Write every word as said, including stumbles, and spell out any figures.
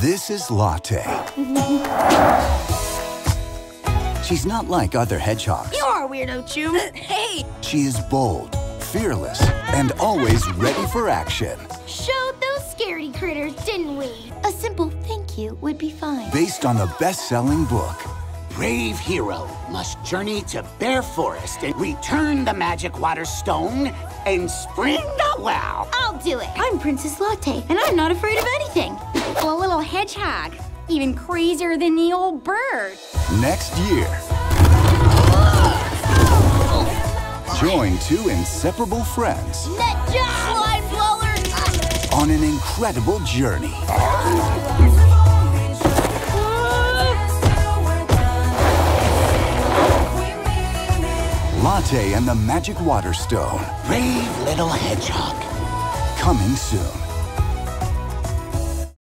This is Latte. She's not like other hedgehogs. You are a weirdo, Tjum. Hey! She is bold, fearless, and always ready for action. Showed those scaredy critters, didn't we? A simple thank you would be fine. Based on the best-selling book. Brave hero must journey to Bear Forest and return the magic Waterstone and spring the well. I'll do it. I'm Princess Latte, and I'm not afraid of anything. Well, a little hedgehog. Even crazier than the old bird. Next year. Join two inseparable friends Net job! Slime blowers! on an incredible journey. Latte and the Magic Waterstone. Brave little hedgehog. Coming soon.